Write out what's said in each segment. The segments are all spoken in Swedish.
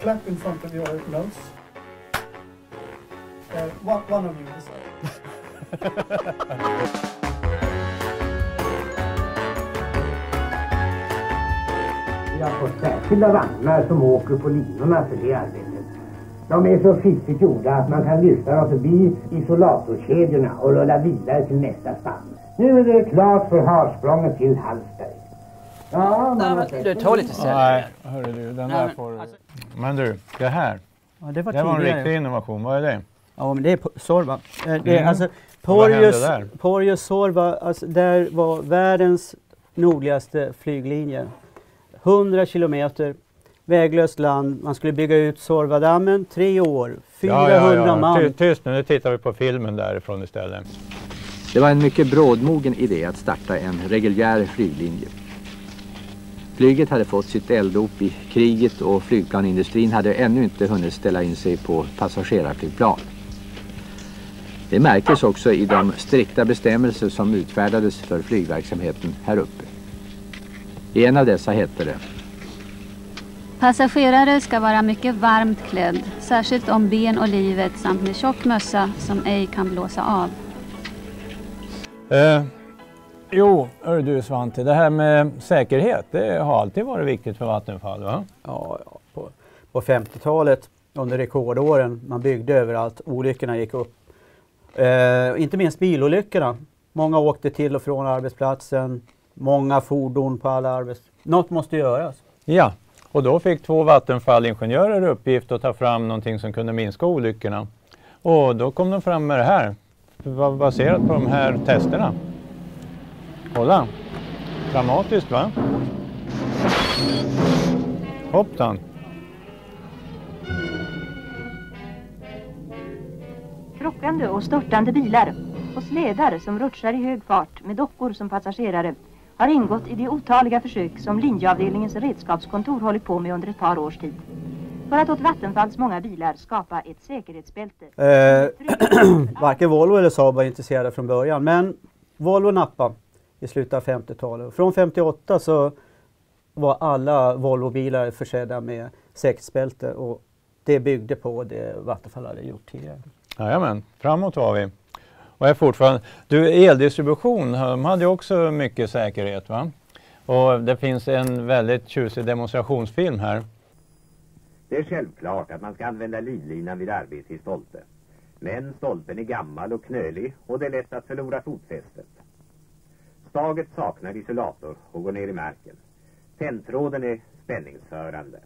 clap in front of your nose. One of you decide. Vi har fått särskilda vagnar som åker på linorna för det arbetet. De är så fiffigt gjorda att man kan lyfta dem förbi isolatorkedjorna och rulla vidare till nästa stam. Nu är det klart för harsprånget till Hallsberg. Ja, du tar lite sen. Nej, hörru du, den där får du. Men du, det här. Ja, det var en riktig innovation. Vad är det? Ja, men det är Sorva. Det är alltså Porjus Sorva, alltså där var världens nordligaste flyglinje. 100 kilometer väglöst land. Man skulle bygga ut Sorvadammen 3 år. 400 man. Tyst nu tittar vi på filmen därifrån istället. Det var en mycket brådmogen idé att starta en reguljär flyglinje. Flyget hade fått sitt elddop i kriget och flygplanindustrin hade ännu inte hunnit ställa in sig på passagerarflygplan. Det märktes också i de strikta bestämmelser som utfärdades för flygverksamheten här uppe. I en av dessa hette det: passagerare ska vara mycket varmt klädd, särskilt om ben och livet samt med tjock mössa som ej kan blåsa av. Jo, hör du Svante, det här med säkerhet, det har alltid varit viktigt för Vattenfall, va? Ja, på 50-talet under rekordåren, man byggde överallt, olyckorna gick upp. Inte minst bilolyckorna. Många åkte till och från arbetsplatsen, många fordon på alla Något måste göras. Ja, och då fick 2 Vattenfall-ingenjörer uppgift att ta fram någonting som kunde minska olyckorna. Och då kom de fram med det här. Det var baserat på de här testerna. Kolla. Dramatiskt, va? Hoppsan. Krockande och störtande bilar och slädar som rutschar i hög fart med dockor som passagerare har ingått i de otaliga försök som linjeavdelningens redskapskontor hållit på med under ett par års tid. För att åt Vattenfalls många bilar skapa ett säkerhetsbälte. Varken Volvo eller Saab var intresserade från början, men Volvo nappade i slutet av 50-talet. Från 58 så var alla Volvo-bilar försedda med säkerhetsbälte och det byggde på det Vattenfall hade gjort tidigare. Jajamän, framåt var vi. Och är fortfarande. Du, eldistribution, de hade också mycket säkerhet, va? Och det finns en väldigt tjusig demonstrationsfilm här. Det är självklart att man ska använda livlinan vid arbete i stolpe. Men stolpen är gammal och knölig och det är lätt att förlora fotfästet. Staget saknar isolator och går ner i marken. Tändtråden är spänningsförande.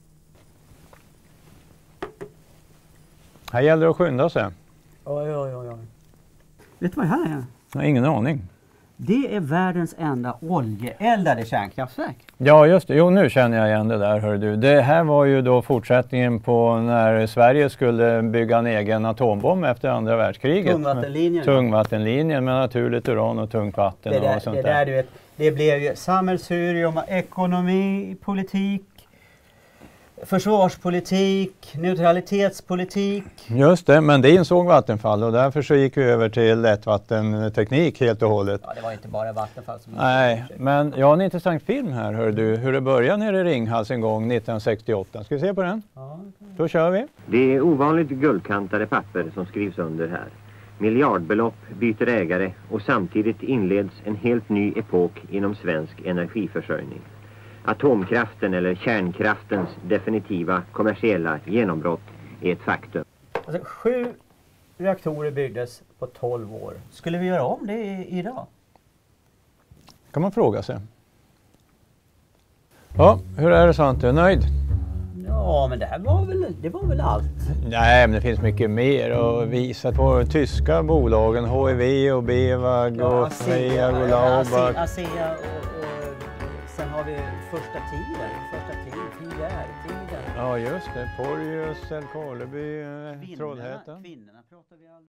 Här gäller det att skynda sig. Oj. Vet du vad det här är? Jag har ingen aning. Det är världens enda oljeeldade kärnkraftverk. Ja, just det. Jo, nu känner jag igen det där, hör du. Det här var ju då fortsättningen på när Sverige skulle bygga en egen atombomb efter andra världskriget. Tungvattenlinjen med naturligt uran och tungt vatten och sånt där. Du vet, det blev ju sammelsurium, ekonomi, politik, försvarspolitik, neutralitetspolitik. Just det, men det insåg Vattenfall och därför så gick vi över till lättvattenteknik helt och hållet. Ja, det var inte bara Vattenfall som... Nej, men jag har en intressant film här, hör du. Hur det började nere i Ringhals en gång 1968. Ska vi se på den? Ja, då kör vi. Det är ovanligt guldkantade papper som skrivs under här. Miljardbelopp byter ägare och samtidigt inleds en helt ny epok inom svensk energiförsörjning. Atomkraften eller kärnkraftens definitiva kommersiella genombrott är ett faktum. Alltså, 7 reaktorer byggdes på 12 år. Skulle vi göra om det idag? Kan man fråga sig. Ja, hur är det Svante? Är du nöjd? Ja, men det var väl allt. Nej, men det finns mycket mer att visa på tyska bolagen, HIV och Bevag och Sveag och Laubach. ASEA och sen har vi första tiden. Ja, just det. Porjus, Älvkarleby, Trollhättan. Kvinnorna pratar vi aldrig.